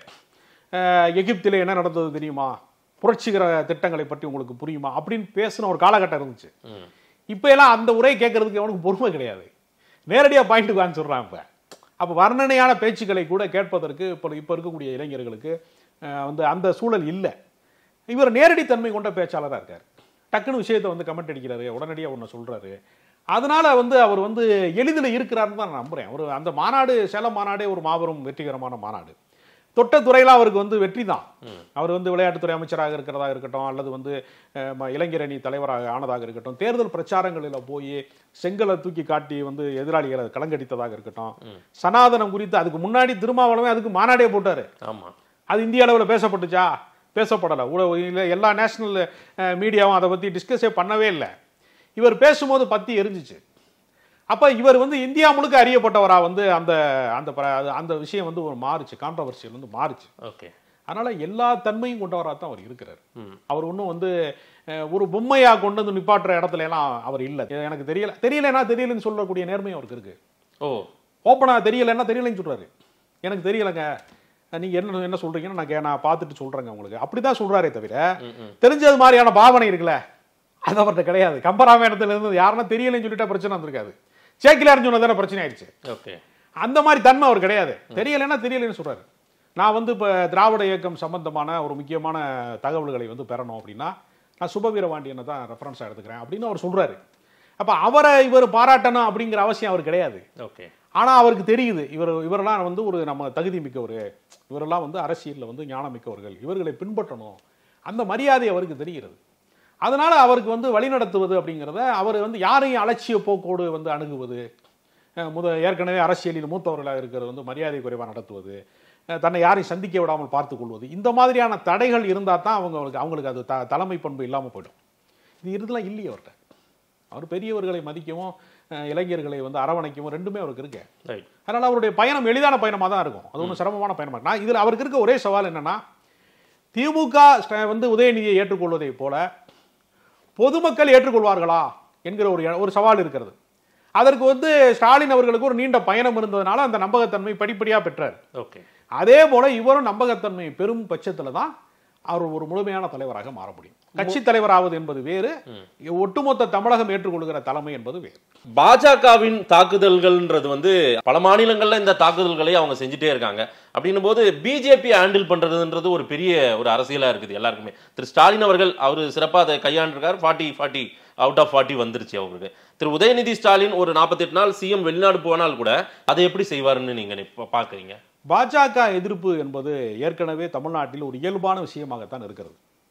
எகிப்தில் என்ன நடந்தது தெரியுமா, புரட்சிகர திட்டங்களை பற்றி உங்களுக்கு புரியுமா அப்படின்னு பேசின ஒரு காலகட்டம் இருந்துச்சு. இப்போ எல்லாம் அந்த உரை கேட்கறதுக்கு அவனுக்கு பொறுமை கிடையாது, நேரடியாக பாயிண்ட்டுக்கு ஆன்சர்றான். இப்போ அப்போ வர்ணனையான பேச்சுக்களை கூட கேட்பதற்கு இப்போ இப்போ இருக்கக்கூடிய இளைஞர்களுக்கு வந்து அந்த சூழல் இல்லை. இவர் நேரடி தன்மை கொண்ட பேச்சாளராக இருக்கார். டக்குன்னு விஷயத்தை வந்து கமெண்ட் அடிக்கிறாரு, உடனடியாக ஒன்று சொல்றாரு. அதனால வந்து அவர் வந்து எளிதில் இருக்கிறாருன்னு தான் நான் நம்புறேன். ஒரு அந்த மாநாடு, சேலம் மாநாடே ஒரு மாபெரும் வெற்றிகரமான மாநாடு. தொட்ட துறையில அவருக்கு வந்து வெற்றி தான். அவர் வந்து விளையாட்டுத்துறை அமைச்சராக இருக்கிறதா இருக்கட்டும், அல்லது வந்து இளைஞரணி தலைவராக ஆனதாக இருக்கட்டும், தேர்தல் பிரச்சாரங்களில் போய் செங்கலை தூக்கி காட்டி வந்து எதிராளிகளை கலங்கடித்ததாக இருக்கட்டும், சனாதனம் குறித்து அதுக்கு முன்னாடி திருமாவளவன் அதுக்கு மாநாடே போட்டாரு. ஆமா, அது இந்திய அளவில் பேசப்பட்டுச்சா? பேசப்படலை. எல்லா நேஷனல் மீடியாவும் அதை பத்தி டிஸ்கஸே பண்ணவே இல்லை. இவர் பேசும்போது பத்தி எரிஞ்சிச்சு. அப்ப இவர் வந்து இந்தியா முழுக்க அறியப்பட்டவரா வந்து அந்த அந்த அந்த விஷயம் வந்து ஒரு மாறுச்சு, கான்ட்ரோவர்சியல் வந்து மாறுச்சு. ஓகே, அதனால எல்லா தன்மையும் கொண்டவராக தான் அவர் இருக்கிறார். அவர் ஒன்றும் வந்து ஒரு பொம்மையா கொண்டு வந்து நிப்பாட்டுற இடத்துல எல்லாம் அவர் இல்லை. எனக்கு தெரியல தெரியலன்னா தெரியலன்னு சொல்லக்கூடிய நேர்மை அவருக்கு இருக்கு. ஓ, ஓப்பனா தெரியலன்னா தெரியலன்னு சொல்றாரு. எனக்கு தெரியலங்க, நீங்க என்ன என்ன சொல்றீங்கன்னு நான் நான் பார்த்துட்டு சொல்றேங்க உங்களுக்கு, அப்படிதான் சொல்றாரே தவிர தெரிஞ்சது மாதிரியான பாவனை இருக்குல்ல அது அவர்கிட்ட கிடையாது. கம்பராமாயணத்துல இருந்து யாருன்னா தெரியலன்னு சொல்லிட்டா பிரச்சனை வந்திருக்காது, சேக்கிலார்னு சொன்னதான பிரச்சனை ஆயிடுச்சு. ஓகே, அந்த மாதிரி தன்மை அவர் கிடையாது. தெரியலைன்னா தெரியலைன்னு சொல்றாரு. நான் வந்து இப்போ திராவிட இயக்கம் சம்பந்தமான ஒரு முக்கியமான தகவல்களை வந்து பெறணும் அப்படின்னா நான் சுபவீரபாண்டியனை தான் ரெஃபரன்ஸாக எடுத்துக்கிறேன் அப்படின்னு அவர் சொல்றாரு. அப்போ அவரை இவர் பாராட்டணும் அப்படிங்கிற அவசியம் அவர் கிடையாது. ஓகே. ஆனால் அவருக்கு தெரியுது இவர் இவரெல்லாம் வந்து ஒரு நம்ம தகுதி மிக்கவர், இவரெல்லாம் வந்து அரசியலில் வந்து ஞானம் மிக்கவர்கள், இவர்களை பின்பற்றணும், அந்த மரியாதை அவருக்கு தெரிகிறது. அதனால அவருக்கு வந்து வழிநடத்துவது அப்படிங்கிறத அவர் வந்து யாரையும் அலட்சிய போக்கோடு வந்து அணுகுவது, முத ஏற்கனவே அரசியலில் மூத்தவர்களாக இருக்கிறது வந்து மரியாதை குறைவாக நடத்துவது, தன்னை யாரையும் சந்திக்க விடாமல் பார்த்து கொள்வது, இந்த மாதிரியான தடைகள் இருந்தால் தான் அவங்களுக்கு அவங்களுக்கு அது த தலைமை பண்பு இல்லாமல் போயிடும். இது இதெல்லாம் இல்லையே அவர்கிட்ட. அவர் பெரியவர்களை மதிக்கவும் இளைஞர்களை வந்து அரவணைக்கவும் ரெண்டுமே அவருக்கு இருக்கு. அதனால் அவருடைய பயணம் எளிதான பயணமாக தான் இருக்கும். அது ஒன்றும் சிரமமான பயணமாக. நான் இதில் அவருக்கு இருக்க ஒரே சவால் என்னன்னா, திமுக வந்து உதயநிதியை ஏற்றுக்கொள்வதை போல பொதுமக்கள் ஏற்றுக்கொள்வார்களா என்கிற ஒரு ஒரு சவால் இருக்கிறது. அதற்கு வந்து ஸ்டாலின் அவர்களுக்கு ஒரு நீண்ட பயணம் இருந்ததுனால அந்த நம்பகத்தன்மை படிப்படியாக பெற்றார். ஓகே. அதே போல இவரும் நம்பகத்தன்மை பெரும் பட்சத்தில் தான் அவர் ஒரு முழுமையான தலைவராக மாற முடியும். கட்சி தலைவராவது என்பது வேறு, ஒட்டுமொத்த தமிழகம் ஏற்றுக்கொள்கிற தலைமை என்பது வேறு. பாஜகவின் தாக்குதல்கள்ன்றது வந்து பல மாநிலங்கள்ல இந்த தாக்குதல்களை அவங்க செஞ்சுட்டே இருக்காங்க. அப்படின்னும் போது பிஜேபி ஹேண்டில் பண்றதுன்றது ஒரு பெரிய ஒரு அரசியலா இருக்குது எல்லாருக்குமே. திரு ஸ்டாலின் அவர்கள் அவர் சிறப்பாக அதை கையாண்டிருக்காரு. Forty forty out of forty வந்துருச்சு அவருக்கு. திரு உதயநிதி ஸ்டாலின் ஒரு நாற்பத்தி எட்டு நாள் சிஎம் வெளிநாடு போனால் கூட அதை எப்படி செய்வாருன்னு நீங்க பாக்குறீங்க? பாஜக எதிர்ப்பு என்பது ஏற்கனவே தமிழ்நாட்டில் ஒரு இயல்பான விஷயமாகத்தான் இருக்கிறது.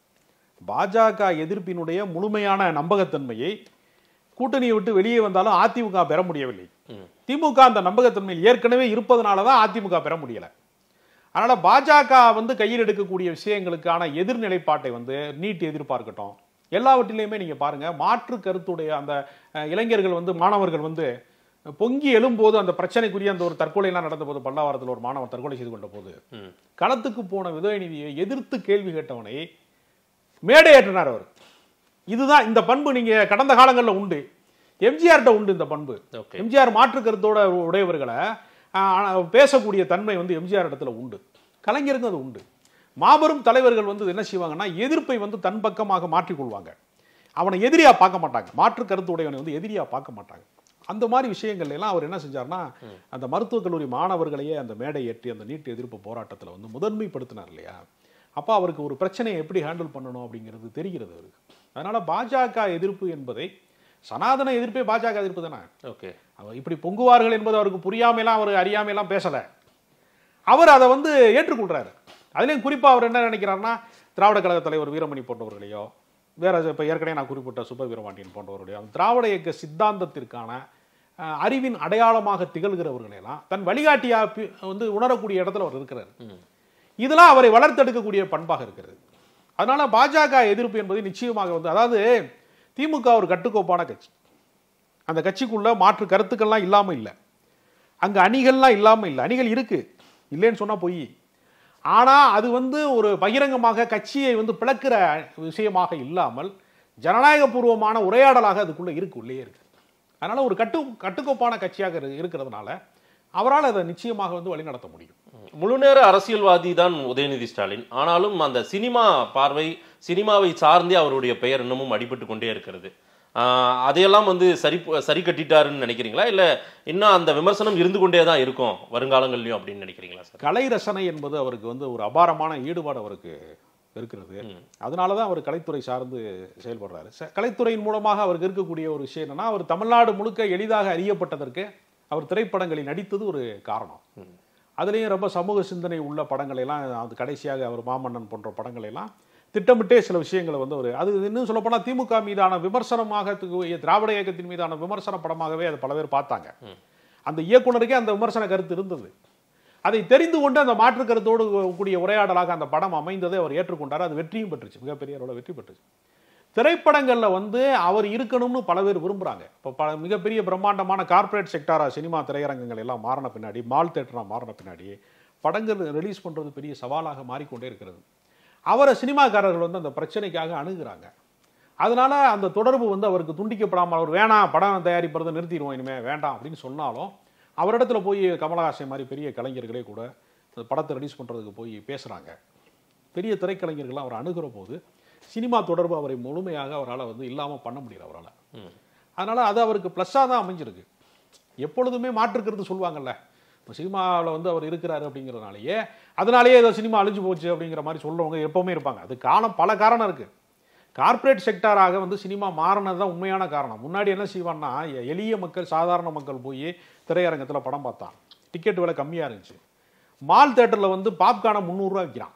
பாஜக எதிர்ப்பினுடைய முழுமையான நம்பகத்தன்மையை கூட்டணியை விட்டு வெளியே வந்தாலும் அதிமுக பெற முடியவில்லை. திமுக அந்த நம்பகத்தன்மையில் ஏற்கனவே இருப்பதனால தான் அதிமுக பெற முடியல. அதனால பாஜக வந்து கையில் எடுக்கக்கூடிய விஷயங்களுக்கான எதிர்நிலைப்பாட்டை வந்து நீட் எதிர்பார்க்கட்டும், எல்லாவற்றிலையுமே நீங்க பாருங்க, மாற்று கருத்துடைய அந்த இளைஞர்கள் வந்து மாணவர்கள் வந்து பொங்கி எழும்போது அந்த பிரச்சனைக்குரிய அந்த ஒரு தற்கொலை எல்லாம் நடந்த போது, பல்லாவரத்தில் ஒரு மாணவர் தற்கொலை செய்து கொண்ட போது களத்துக்கு போன உதயநிதியை எதிர்த்து கேள்வி கேட்டவனை மேடை ஏற்றினார் அவர். இதுதான் இந்த பண்பு நீங்க கடந்த காலங்களில் உண்டு, எம்ஜிஆர்ட்ட உண்டு இந்த பண்பு. எம்ஜிஆர் மாற்று கருத்தோட உடையவர்களை பேசக்கூடிய தன்மை வந்து எம்ஜிஆர் இடத்துல உண்டு, கலைஞருக்கு அது உண்டு. மாபெரும் தலைவர்கள் வந்து என்ன செய்வாங்கன்னா எதிர்ப்பை வந்து தன் பக்கமாக மாற்றிக்கொள்வாங்க. அவனை எதிரியா பார்க்க மாட்டாங்க, மாற்று கருத்து உடையவனை வந்து எதிரியா பார்க்க மாட்டாங்க. அந்த மாதிரி விஷயங்கள் எல்லாம் அவர் என்ன செஞ்சார்னா, அந்த மருத்துவக் கல்லூரி மாணவர்களையே அந்த மேடை ஏற்றி அந்த நீட் எதிர்ப்பு போராட்டத்தில் வந்து முதன்மைப்படுத்தினார் இல்லையா? அப்போ அவருக்கு ஒரு பிரச்சனையை எப்படி ஹேண்டில் பண்ணணும் அப்படிங்கிறது தெரிகிறது அவருக்கு. அதனால பாஜக எதிர்ப்பு என்பதை சனாதன எதிர்ப்பே பாஜக எதிர்ப்பு தானே. ஓகே. அவர் இப்படி பொங்குவார்கள் என்பது அவருக்கு புரியாமலாம் அவர் அறியாமலாம் பேசலை. அவர் அதை வந்து ஏற்றுக்கொள்றாரு. அதுலேயும் குறிப்பாக அவர் என்ன நினைக்கிறாருன்னா, திராவிட கழக தலைவர் வீரமணி போன்றவர்களையோ வேற இப்போ ஏற்கனவே நான் குறிப்பிட்ட சுப வீரபாண்டியன் போன்றவருடைய திராவிட இயக்க சித்தாந்தத்திற்கான அறிவின் அடையாளமாக திகழ்கிறவர்களெல்லாம் தன் வழிகாட்டியா வந்து உணரக்கூடிய இடத்துல அவர் இருக்கிறார். இதெல்லாம் அவரை வளர்த்தெடுக்கக்கூடிய பண்பாக இருக்கிறது. அதனால பாஜக எதிர்ப்பு என்பது நிச்சயமாக வந்து, அதாவது திமுக ஒரு கட்டுக்கோப்பான கட்சி, அந்த கட்சிக்குள்ள மாற்று கருத்துக்கள்லாம் இல்லாம இல்லை, அங்க அணிகள்லாம் இல்லாம இல்லை, அணிகள் இருக்கு இல்லைன்னு சொன்னா பொய். ஆனா அது வந்து ஒரு பகிரங்கமாக கட்சியை வந்து பிளக்கிற விஷயமாக இல்லாமல் ஜனநாயக பூர்வமான உரையாடலாக அதுக்குள்ள இருக்கு, உள்ளே இருக்கு. அதனால ஒரு கட்டு கட்டுக்கோப்பான கட்சியாக இருக்கிறதுனால அவரால் அதை நிச்சயமாக வந்து வழிநடத்த முடியும். முழுநேர அரசியல்வாதி தான் உதயநிதி ஸ்டாலின். ஆனாலும் அந்த சினிமா பார்வை, சினிமாவை சார்ந்தே அவருடைய பெயர் இன்னமும் அடிபட்டு கொண்டே இருக்கிறது. அதையெல்லாம் வந்து சரி சரி கட்டிட்டாருன்னு நினைக்கிறீங்களா, இல்ல இன்னும் அந்த விமர்சனம் இருந்து கொண்டே தான் இருக்கும் வருங்காலங்கள்லயும் அப்படின்னு நினைக்கிறீங்களா சார்? கலை ரசனை என்பது அவருக்கு வந்து ஒரு அபாரமான ஈடுபாடு அவருக்கு இருக்கிறது. அதனாலதான் அவர் கலைத்துறை சார்ந்து செயல்படுறாரு. கலைத்துறையின் மூலமாக அவருக்கு இருக்கக்கூடிய ஒரு விஷயம் என்னன்னா, அவர் தமிழ்நாடு முழுக்க எளிதாக அறியப்பட்டதற்கு அவர் திரைப்படங்களில் நடித்தது ஒரு காரணம். அதுலேயும் ரொம்ப சமூக சிந்தனை உள்ள படங்களை எல்லாம், அது கடைசியாக அவர் மாமன்னன் போன்ற படங்களை எல்லாம் திட்டமிட்டே சில விஷயங்களை வந்து ஒரு, அது இன்னும் சொல்லப்போனால் திமுக மீதான விமர்சனமாக, திராவிட இயக்கத்தின் மீதான விமர்சன படமாகவே அதை பல பேர் பார்த்தாங்க. அந்த இயக்குனருக்கே அந்த விமர்சன கருத்து இருந்தது. அதை தெரிந்து கொண்டு அந்த மாற்று கருத்தோடு கூடிய உரையாடலாக அந்த படம் அமைந்ததை அவர் ஏற்றுக்கொண்டார். அது வெற்றியும் பெற்றுச்சு, மிகப்பெரிய அளவில் வெற்றி பெற்றுச்சு. திரைப்படங்களில் வந்து அவர் இருக்கணும்னு பல பேர் விரும்புகிறாங்க. இப்போ ப மிகப்பெரிய பிரம்மாண்டமான கார்பரேட் செக்டாரா சினிமா திரையரங்கங்கள் எல்லாம் மாறின பின்னாடி, மால் தேட்டராக மாறின பின்னாடி படங்கள் ரிலீஸ் பண்ணுறது பெரிய சவாலாக மாறிக்கொண்டே இருக்கிறது. அவரை சினிமாக்காரர்கள் வந்து அந்த பிரச்சனைக்காக அணுகுறாங்க. அதனால அந்த தொடர்பு வந்து அவருக்கு துண்டிக்கப்படாமல், அவர் வேணாம் படம் தயாரிப்பதை நிறுத்திடுவோம் இனிமேல் வேண்டாம் அப்படின்னு சொன்னாலும், அவரிடத்துல போய் கமலஹாசன் மாதிரி பெரிய கலைஞர்களே கூட அந்த படத்தை ரிலீஸ் பண்ணுறதுக்கு போய் பேசுகிறாங்க. பெரிய திரைக்கலைஞர்கள்லாம் அவர் அணுகிற போது சினிமா தொடர்பு அவரை முழுமையாக அவரால் வந்து இல்லாமல் பண்ண முடியல அவரால். அதனால் அது அவருக்கு ப்ளஸ்ஸாக தான் அமைஞ்சிருக்கு. எப்பொழுதுமே மாற்றுக்கிறது சொல்லுவாங்கல்ல, இப்போ சினிமாவில் வந்து அவர் இருக்கிறாரு அப்படிங்கிறதுனாலேயே அதனாலேயே ஏதோ சினிமா அழிஞ்சு போச்சு அப்படிங்கிற மாதிரி சொல்கிறவங்க எப்போவுமே இருப்பாங்க. அது காரணம் பல காரணம் இருக்குது. கார்ப்பரேட் செக்டாராக வந்து சினிமா மாறினது தான் உண்மையான காரணம். முன்னாடி என்ன செய்வான்னா, எளிய மக்கள் சாதாரண மக்கள் போய் திரையரங்கத்தில் படம் பார்த்தான், டிக்கெட் விலை கம்மியாக இருந்துச்சு. மால் தேட்டரில் வந்து பாப்கார்னை முந்நூறுரூவா விற்கிறான்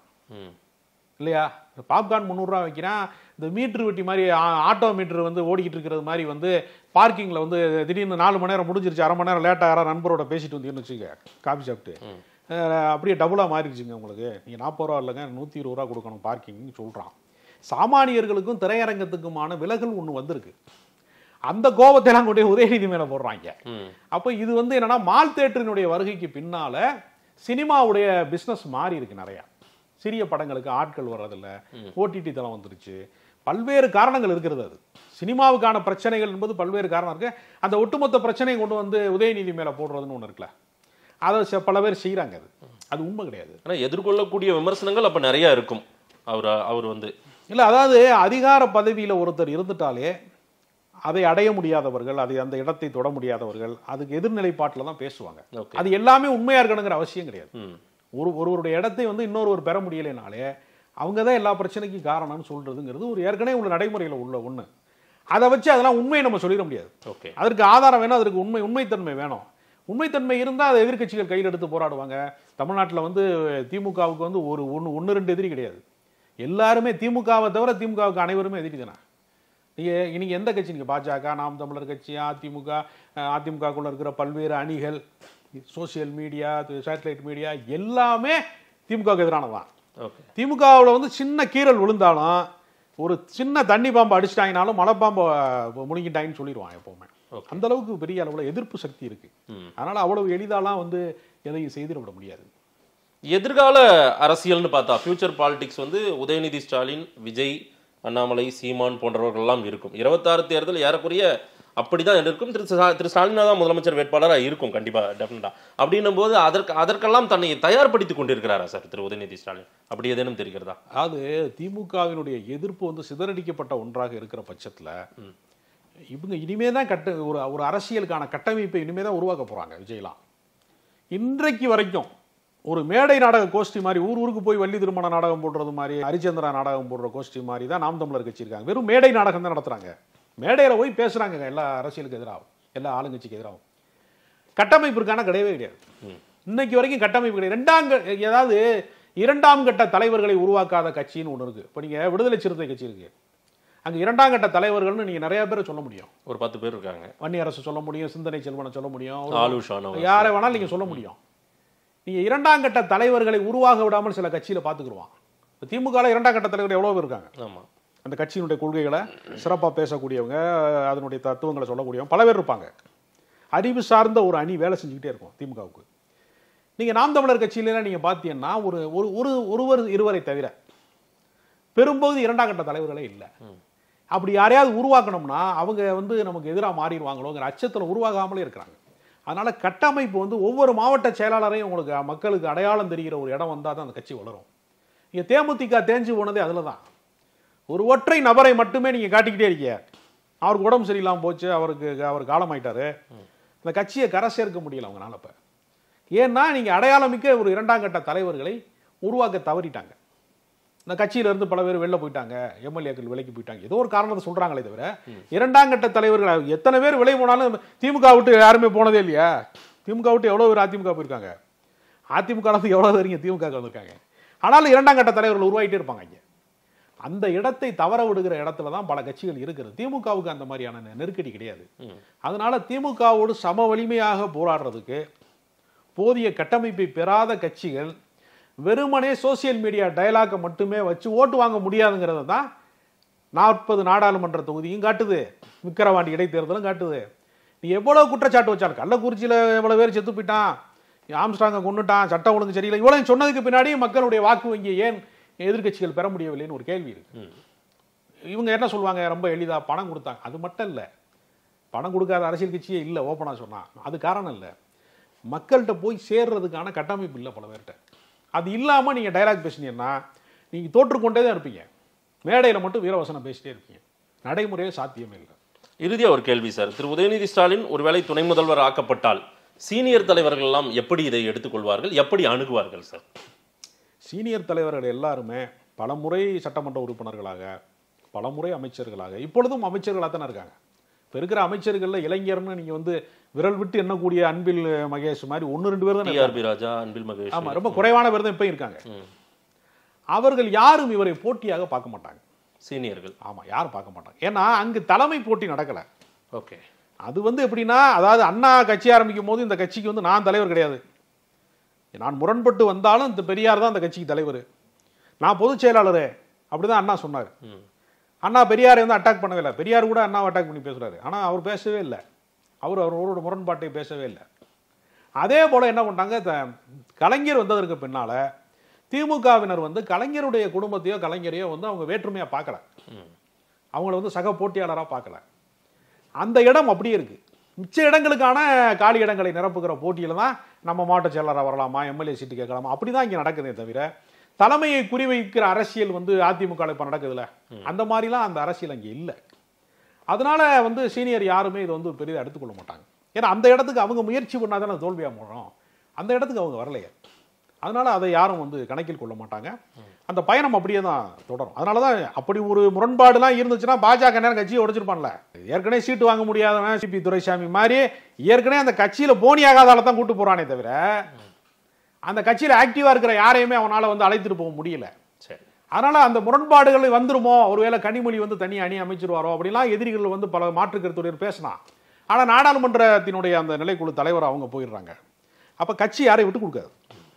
இல்லையா? பாப்கார்ன் முந்நூறுரூவா வைக்கிறான். இந்த மீட்ரு வெட்டி மாதிரி ஆட்டோ மீட்ரு வந்து ஓடிக்கிட்டு இருக்கிறது மாதிரி வந்து பார்க்கிங்கில் வந்து திடீர்னு நாலு மணி நேரம் முடிஞ்சிருச்சு, அரை மணி நேரம் லேட்டாக யாராவது நண்பரோட பேசிட்டு வந்தீங்கன்னு வச்சுக்க, காஃபி சாப்பிட்டு அப்படியே டபுளாக மாறிடுச்சுங்க உங்களுக்கு. நீங்கள் நாற்பது ரூபா இல்லைங்க நூற்றி இருபது ரூபா கொடுக்கணும் பார்க்கிங்னு சொல்கிறான். சாமானியர்களுக்கும் திரையரங்கத்துக்குமான விலகல் ஒன்று வந்திருக்கு. அந்த கோபத்தையெல்லாம் கொண்டு உதயநிதி மேலே போடுறாங்க. அப்போ இது வந்து என்னன்னா, மால் தேட்டரினுடைய வருகைக்கு பின்னால சினிமாவுடைய பிஸ்னஸ் மாறி இருக்கு. நிறையா சிறிய படங்களுக்கு ஆட்கள் வர்றதில்ல, ஓடிடி தளம் வந்துருச்சு, பல்வேறு காரணங்கள் இருக்கிறது. அது சினிமாவுக்கான பிரச்சனைகள் என்பது பல்வேறு காரணம் இருக்கு. அந்த ஒட்டுமொத்த பிரச்சனையை கொண்டு வந்து உதயநிதி மேலே போடுறதுன்னு ஒன்று இருக்குல்ல, அதை பல பேர் செய்கிறாங்க. அது அது உண்மை கிடையாது. ஆனால் எதிர்கொள்ளக்கூடிய விமர்சனங்கள் அப்போ நிறையா இருக்கும். அவர் அவர் வந்து இல்லை, அதாவது அதிகார பதவியில் ஒருத்தர் இருந்துட்டாலே அதை அடைய முடியாதவர்கள், அதை அந்த இடத்தை தொட முடியாதவர்கள் அதுக்கு எதிர்நிலைப்பாட்டில் தான் பேசுவாங்க. அது எல்லாமே உண்மையாக இருக்கணுங்கிற அவசியம் கிடையாது. ஒரு ஒருவருடைய இடத்தை வந்து இன்னொருவர் பெற முடியலைனாலே அவங்க தான் எல்லா பிரச்சனைக்கும் காரணம்னு சொல்றதுங்கிறது ஒரு ஏற்கனவே உள்ள நடைமுறையில் உள்ள ஒன்று. அதை வச்சு அதெல்லாம் உண்மையை நம்ம சொல்லிட முடியாது. ஓகே, அதற்கு ஆதாரம் வேணும், அதற்கு உண்மை உண்மைத்தன்மை வேணும். உண்மைத்தன்மை இருந்தால் அதை எதிர்கட்சிகள் கையில் எடுத்து போராடுவாங்க. தமிழ்நாட்டில் வந்து திமுகவுக்கு வந்து ஒரு ஒன்று ஒன்று ரெண்டு எதிரி கிடையாது. எல்லாருமே திமுகவை தவிர திமுகவுக்கு அனைவருமே எதிரி தானே. நீங்கள் இன்னைக்கு எந்த கட்சி, நீங்கள் பாஜக, நாம் தமிழர் கட்சி, அதிமுக, அதிமுகக்குள்ள இருக்கிற பல்வேறு அணிகள், சோசியல் மீடியா, சேட்டலைட் மீடியா எல்லாமே திமுகவுக்கு எதிரானதான். திமுகவில் வந்து சின்ன கீரல் விழுந்தாலும், ஒரு சின்ன தண்ணி பாம்பு அடிச்சிட்டாங்கனாலும் மலை பாம்பை முழுங்கிட்டாங்கன்னு சொல்லிடுவான் எப்பவுமே. அந்த அளவுக்கு பெரிய அளவில் எதிர்ப்பு சக்தி இருக்கு. அதனால அவ்வளவு எளிதாலாம் வந்து எதையும் செய்திட விட முடியாது. எதிர்கால அரசியல்னு பார்த்தா ஃபியூச்சர் பாலிடிக்ஸ் வந்து உதயநிதி ஸ்டாலின், விஜய், அண்ணாமலை, சீமான் போன்றவர்கள்லாம் இருக்கும். இருபத்தாறு தேர்தல் ஏறக்குறைய அப்படிதான் இருக்கும். திரு திரு ஸ்டாலினா தான் முதலமைச்சர் வேட்பாளராக இருக்கும் கண்டிப்பாக, டெஃபினட்டா. அப்படின்னும் போது அதற்கு அதற்கெல்லாம் தன்னை தயார்படுத்தி கொண்டிருக்கிறாரா சார் திரு உதயநிதி ஸ்டாலின்? அப்படி ஏதேனும் தெரிகிறதா? அது திமுகவினுடைய எதிர்ப்பு வந்து சிதறடிக்கப்பட்ட ஒன்றாக இருக்கிற பட்சத்தில் இவங்க இனிமே தான் கட்ட ஒரு ஒரு அரசியலுக்கான கட்டமைப்பை இனிமே தான் உருவாக்க போறாங்க. விஜய்லாம் இன்றைக்கு வரைக்கும் ஒரு மேடை நாடக கோஷ்டி மாதிரி, ஊர் ஊருக்கு போய் வள்ளி திருமண நாடகம் போடுறது மாதிரி, ஹரிச்சந்திரா நாடகம் போடுற கோஷ்டி மாதிரி தான் நாம் தமிழர் கட்சி இருக்காங்க. வெறும் மேடை நாடகம் தான் நடத்துறாங்க. மேடையில் போய் பேசுறாங்க எல்லா அரசியலுக்கு எதிராகும், எல்லா ஆளுங்கட்சிக்கு எதிராகும். கட்டமைப்பு இருக்கான கிடையவே கிடையாது. இன்னைக்கு வரைக்கும் கட்டமைப்பு கிடையாது. ரெண்டாம் ஏதாவது இரண்டாம் கட்ட தலைவர்களை உருவாக்காத கட்சின்னு ஒன்று இருக்கு. இப்போ நீங்க விடுதலை சிறுத்தை கட்சி இருக்கு, அங்க இரண்டாம் கட்ட தலைவர்கள்னு நீங்க நிறைய பேரை சொல்ல முடியும். ஒரு பத்து பேர் இருக்காங்க. வன்னி அரசு சொல்ல முடியும், சிந்தனை செல்வனை சொல்ல முடியும், யாரை வேணாலும் நீங்க சொல்ல முடியும். நீங்க இரண்டாம் கட்ட தலைவர்களை உருவாக விடாமல் சில கட்சியில பாத்துக்குருவான். திமுக இரண்டாம் கட்ட தலைவர் எவ்வளவு பேர் இருக்காங்க. ஆமா, அந்த கட்சியினுடைய கொள்கைகளை சிறப்பாக பேசக்கூடியவங்க, அதனுடைய தத்துவங்களை சொல்லக்கூடியவங்க பல பேர் இருப்பாங்க. அறிவு சார்ந்த ஒரு அணி வேலை செஞ்சுக்கிட்டே இருக்கும் திமுகவுக்கு. நீங்கள் நாம் தமிழர் கட்சியில நீங்கள் பார்த்தீங்கன்னா ஒரு ஒரு ஒருவர் இருவரை தவிர பெரும்போது இரண்டாம் கட்ட தலைவர்களே இல்லை. அப்படி யாரையாவது உருவாக்கணும்னா அவங்க வந்து நமக்கு எதிராக மாறிடுவாங்களோங்கிற அச்சத்தில் உருவாகாமலே இருக்கிறாங்க. அதனால கட்டமைப்பு வந்து ஒவ்வொரு மாவட்ட செயலாளரையும் உங்களுக்கு மக்களுக்கு அடையாளம் தெரிகிற ஒரு இடம் வந்தால் தான் அந்த கட்சி வளரும். நீங்கள் தேமுதிக தேஞ்சு போனதே அதில் தான். ஒரு ஒற்றை நபரை மட்டுமே நீங்க காட்டிக்கிட்டே இருக்கீங்க. அவருக்கு உடம்பு சரியில்லாமல் போச்சு, அவருக்கு அவர் காலமாயிட்டாரு, இந்த கட்சியை கரை சேர்க்க முடியல அவங்களால. இப்ப ஏன்னா நீங்க அடையாளமிக்க ஒரு இரண்டாம் கட்ட தலைவர்களை உருவாக்க தவறிட்டாங்க. இந்த கட்சியில இருந்து பல பேர் வெளில போயிட்டாங்க, எம்எல்ஏக்கள் விலைக்கு போயிட்டாங்க, ஏதோ ஒரு காரணத்தை சொல்றாங்களே தவிர இரண்டாம் கட்ட தலைவர்கள் எத்தனை பேர் விலை போனாலும் திமுக விட்டு யாருமே போனதே இல்லையா? திமுக விட்டு எவ்வளவு பேர் அதிமுக போயிருக்காங்க, அதிமுக எவ்வளவு பேர் இங்க திமுக வந்திருக்காங்க. ஆனாலும் இரண்டாம் கட்ட தலைவர்கள் உருவாகிட்டே இருப்பாங்க. இங்க அந்த இடத்தை தவற விடுகிற இடத்துல தான் பல கட்சிகள் இருக்கிறது. திமுகவுக்கு அந்த மாதிரியான நெருக்கடி கிடையாது. அதனால திமுகவோடு சம வலிமையாக போராடுறதுக்கு போதிய கட்டமைப்பை பெறாத கட்சிகள் வெறுமனே சோசியல் மீடியா டயலாக்கை மட்டுமே வச்சு ஓட்டு வாங்க முடியாதுங்கிறத தான் நாற்பது நாடாளுமன்ற தொகுதியும் காட்டுது, விக்கிரவாண்டி இடைத்தேர்தலும் காட்டுது. நீ எவ்வளவு குற்றச்சாட்டு வச்சாலும், கள்ளக்குறிச்சியில் எவ்வளவு பேர் செத்து போயிட்டான், ஆம்ஸ்ட்ராங்கை கொண்டுட்டான், சட்டம் ஒழுங்கு சரியில்லை, இவ்வளவு சொன்னதுக்கு பின்னாடி மக்களுடைய வாக்கு வங்கி ஏன் எதிர்கட்சிகள் பெற முடியவில்லைன்னு ஒரு கேள்வி இருக்கு. இவங்க என்ன சொல்லுவாங்க, ரொம்ப எளிதா பணம் கொடுத்தாங்க. அது மட்டும் இல்லை, பணம் கொடுக்காத அரசியல் கட்சியே இல்லை ஓப்பனா சொன்னா. அது காரணம் இல்லை, மக்கள்கிட்ட போய் சேர்றதுக்கான கட்டமைப்பு இல்லை பல பேர்கிட்ட. அது இல்லாமல் நீங்கள் டைலாக் பேசினீங்கன்னா நீங்கள் தோற்றுக்கொண்டே தான் இருப்பீங்க. மேடையில் மட்டும் வீரவசனம் பேசிட்டே இருப்பீங்க, நடைமுறையே சாத்தியமே இல்லை. இறுதியாக ஒரு கேள்வி சார், திரு உதயநிதி ஸ்டாலின் ஒருவேளை துணை முதல்வர் ஆக்கப்பட்டால் சீனியர் தலைவர்கள் எல்லாம் எப்படி இதை எடுத்துக்கொள்வார்கள், எப்படி அணுகுவார்கள் சார்? சீனியர் தலைவர்கள் எல்லாருமே பலமுறை சட்டமன்ற உறுப்பினர்களாக, பலமுறை அமைச்சர்களாக, இப்பொழுதும் அமைச்சர்களாக தானே இருக்காங்க. இப்போ இருக்கிற அமைச்சர்களில் இளைஞர்னு நீங்கள் வந்து விரல் விட்டு எண்ணக்கூடிய அன்பில் மகேஷ் மாதிரி ஒன்று ரெண்டு பேர் தான். டிஆர்பி ராஜா, அன்பில் மகேஷ். ஆமாம், ரொம்ப குறைவான பேர் தான் இப்போ இருக்காங்க. அவர்கள் யாரும் இவரை போட்டியாக பார்க்க மாட்டாங்க, சீனியர்கள். ஆமாம், யாரும் பார்க்க மாட்டாங்க. ஏன்னா அங்கு தலைமை போட்டி நடக்கலை. ஓகே. அது வந்து எப்படின்னா, அதாவது அண்ணா கட்சி ஆரம்பிக்கும் போது இந்த கட்சிக்கு வந்து நான் தலைவர் கிடையாது, நான் முரண்பட்டு வந்தாலும் இந்த பெரியார் தான் அந்த கட்சிக்கு தலைவர், நான் பொதுச் செயலாளர், அப்படிதான் அண்ணா சொன்னார். அண்ணா பெரியாரை வந்து அட்டாக் பண்ணவே இல்லை, பெரியார் கூட அண்ணாவை அட்டாக் பண்ணி பேசுறாரு. ஆனால் அவர் பேசவே இல்லை, அவர் அவரோட முரண்பாட்டை பேசவே இல்லை. அதே போல என்ன பண்ணாங்க, கலைஞர் வந்ததற்கு பின்னால திமுகவினர் வந்து கலைஞருடைய குடும்பத்தையோ கலைஞரையோ வந்து அவங்க வேற்றுமையா பார்க்கல, அவங்கள வந்து சக போட்டியாளராக பார்க்கல. அந்த இடம் அப்படியே இருக்கு. மிச்ச இடங்களுக்கான காலி இடங்களை நிரப்புகிற போட்டியில தான் நம்ம மாவட்ட செயலராக வரலாமா, எம்எல்ஏ சீட்டு கேட்கலாமா, அப்படிதான் இங்கே நடக்குதே தவிர தலைமையை குறிவைக்கிற அரசியல் வந்து அதிமுக இப்போ நடக்குதுல்ல, அந்த மாதிரிலாம் அந்த அரசியல் அங்கே இல்லை. அதனால வந்து சீனியர் யாருமே இதை வந்து பெரிதாக எடுத்துக்கொள்ள மாட்டாங்க. ஏன்னா அந்த இடத்துக்கு அவங்க முயற்சி பண்ணாதானே தோல்வியாக போகிறோம், அந்த இடத்துக்கு அவங்க வரலையே. அதனால அதை யாரும் வந்து கணக்கில் கொள்ள மாட்டாங்க. அந்த பயணம் அப்படியே தான் தொடரும். அதனால தான் அப்படி ஒரு முரண்பாடுலாம் இருந்துச்சுன்னா பாஜக நேரம் கட்சியை உடைச்சிருப்பான்ல. ஏற்கனவே சீட்டு வாங்க முடியாதவன் சிபி துரைசாமி மாதிரி ஏற்கனவே அந்த கட்சியில் போனி ஆகாதால தான் கூட்டு போறானே தவிர அந்த கட்சியில் ஆக்டிவா இருக்கிற யாரையுமே அவனால வந்து அழைத்துட்டு போக முடியல. அதனால அந்த முரண்பாடுகள் வந்துருமோ, ஒருவேளை கனிமொழி வந்து தனி அணி அமைச்சிருவாரோ அப்படிலாம் எதிரிகள் வந்து பல மாற்று கருத்துடையர் பேசினா. ஆனா நாடாளுமன்றத்தினுடைய அந்த நிலைக்குழு தலைவர் அவங்க போயிடுறாங்க. அப்ப கட்சி யாரையும் விட்டு கொடுக்காது.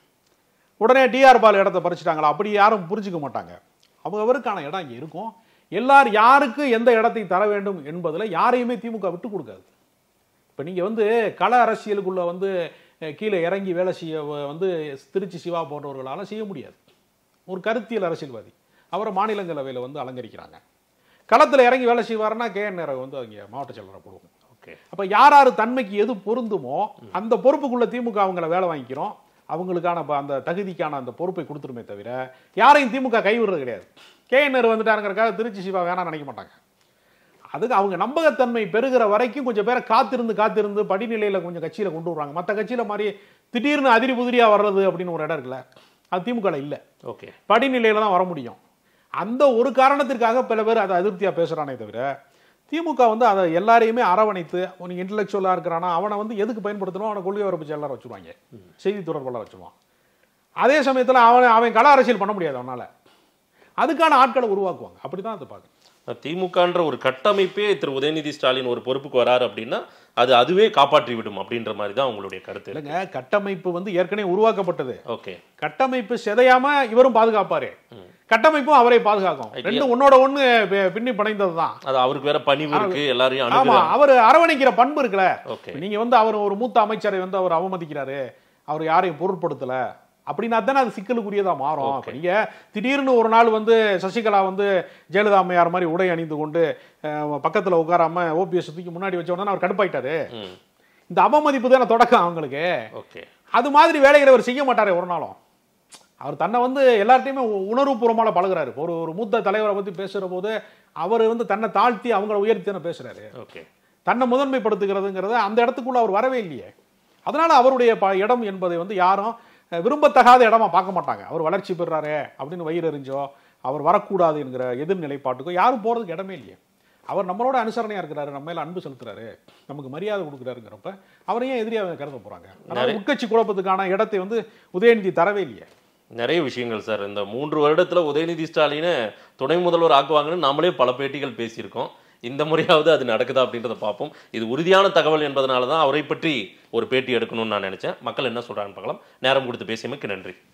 உடனே டிஆர் பால் இடத்தை பறிச்சுட்டாங்களா, அப்படி யாரும் புரிஞ்சுக்க மாட்டாங்க. அவங்க அவருக்கான இடம் இங்கே இருக்கும். எல்லாரும் யாருக்கு எந்த இடத்தை தர வேண்டும் என்பதில் யாரையுமே திமுக விட்டு கொடுக்காது. இப்போ நீங்கள் வந்து கள அரசியலுக்குள்ள வந்து கீழே இறங்கி வேலை செய்ய வந்து திருச்சி சிவா போன்றவர்களால் செய்ய முடியாது. ஒரு கருத்தியல் அரசியல்வாதி அவரை மாநிலங்களவையில் வந்து அலங்கரிக்கிறாங்க. களத்தில் இறங்கி வேலை செய்வாருன்னா கே என் நேரு வந்து அங்கே மாவட்ட செயலரை போடுவோம். ஓகே. அப்போ யார் யார் தன்மைக்கு எது பொருந்துமோ அந்த பொறுப்புக்குள்ள திமுக அவங்கள வேலை வாங்கிக்கிறோம், அவங்களுக்கான அந்த தகுதிக்கான அந்த பொறுப்பை கொடுத்துருமே தவிர யாரையும் திமுக கைவிடுறது கிடையாது. கே என் நேரு வந்துட்டாருங்கிறக்காக திருச்சி சிவா வேணாம் நினைக்க மாட்டாங்க. அதுக்கு அவங்க நம்பகத்தன்மை பெறுகிற வரைக்கும் கொஞ்சம் பேரை காத்திருந்து காத்திருந்து படிநிலையில கொஞ்சம் கட்சியில கொண்டு வருவாங்க. மற்ற கட்சியில மாதிரி திடீர்னு அதிரி புதிரியா வர்றது அப்படின்னு ஒரு இடம் இருக்குல்ல, அது திமுக இல்ல. ஓகே. படிநிலையில தான் வர முடியும். அந்த ஒரு காரணத்திற்காக பல பேர் அதை அதிருப்தியா பேசுறானே தவிர திமுக வந்து அதை எல்லாரையுமே அரவணைத்து, நீங்க இன்டெலெக்சுவலா இருக்கிறானா அவனை வந்து எதுக்கு பயன்படுத்தணும், அவனை கொள்கை வரப்பு எல்லாரும் வச்சுருவாங்க, செய்தி தொடர்பாளர் வச்சுருவான். அதே சமயத்தில் அவன் அவன் கள அரசியல் பண்ண முடியாது அவனால. அதுக்கான ஆட்களை உருவாக்குவாங்க. அப்படிதான் அதை பார்க்க. திமுகன்ற ஒரு கட்டமைப்பே திரு உதயநிதி ஸ்டாலின் ஒரு பொறுப்புக்கு வராரு அப்படின்னா அது அதுவே காப்பாற்றி விடும் அப்படின்ற மாதிரி தான் உங்களுடைய கருத்து. இல்லைங்க, கட்டமைப்பு வந்து ஏற்கனவே உருவாக்கப்பட்டது. ஓகே. கட்டமைப்பு சிதையாம இவரும் பாதுகாப்பாரு, கட்டமைப்பும் அவரை பாதுகாக்கும். ரெண்டு ஒன்னோட ஒண்ணு பின்னி பிணைந்தது தான். அது அவருக்கு வேற பணிவு இருக்கு, எல்லாரையும். ஆமா, அவர் அரவணைக்கிற பண்பு இருக்குல்ல. நீங்க வந்து அவர் ஒரு மூத்த அமைச்சரை வந்து அவர் அவமதிக்கிறாரு, அவர் யாரையும் பொருட்படுத்தல அப்படின்னா தானே அது சிக்கலுக்குரியதா மாறும். நீங்க திடீர்னு ஒரு நாள் வந்து சசிகலா வந்து ஜெயலலிதா அம்மையார் மாதிரி உடை அணிந்து கொண்டு பக்கத்துல உட்காராம ஓபிஎஸ் தூக்கி முன்னாடி வச்ச உடனே அவர் கடுப்பாயிட்டாரு. இந்த அவமதிப்பு தானே தொடக்கம் அவங்களுக்கு. அது மாதிரி வேலைகளை அவர் செய்ய மாட்டாரு ஒரு நாளும். அவர் தன்னை வந்து எல்லார்ட்டையுமே உணர்வுபூர்வமான பழகுறாரு. ஒரு ஒரு மூத்த தலைவரை பத்தி பேசுற போது அவர் வந்து தன்னை தாழ்த்தி அவங்கள உயர்த்தி தானே பேசுறாரு. தன்னை முதன்மைப்படுத்துகிறதுங்கிறத அந்த இடத்துக்குள்ள அவர் வரவே இல்லையே. அதனால அவருடைய இடம் என்பதை வந்து யாரும் விரும்பத்தகாத இடமா பார்க்க மாட்டாங்க. அவர் வளர்ச்சி பெறாரு அப்படின்னு வயிறு எறிஞ்சோ அவர் வரக்கூடாது என்கிற எதிர்நிலைப்பாட்டுக்கோ யாரும் போறதுக்கு இடமே இல்லையே. அவர் நம்மளோட அனுசரணையா இருக்கிறாரு, நம்ம மேல அன்பு செலுத்துறாரு, நமக்கு மரியாதை கொடுக்குறாருங்கிறப்ப அவரையும் எதிரியாக கருத போறாங்க. அதனால உட்கட்சி குழப்பத்துக்கான இடத்தை வந்து உதயநிதி தரவே இல்லையே. நிறைய விஷயங்கள் சார். இந்த மூன்று வருடத்துல உதயநிதி ஸ்டாலினை துணை முதல்வர் ஆக்குவாங்கன்னு நாமளே பல பேட்டிகள் பேசியிருக்கோம். இந்த முறையாவது அது நடக்குதா அப்படின்றத பார்ப்போம். இது உறுதியான தகவல் என்பதனால தான் அவரை பற்றி ஒரு பேட்டி எடுக்கணும்னு நான் நினைச்சேன். மக்கள் என்ன சொல்றாங்கன்னு பார்க்கலாம். நேரம் கொடுத்து பேசியமைக்கு நன்றி.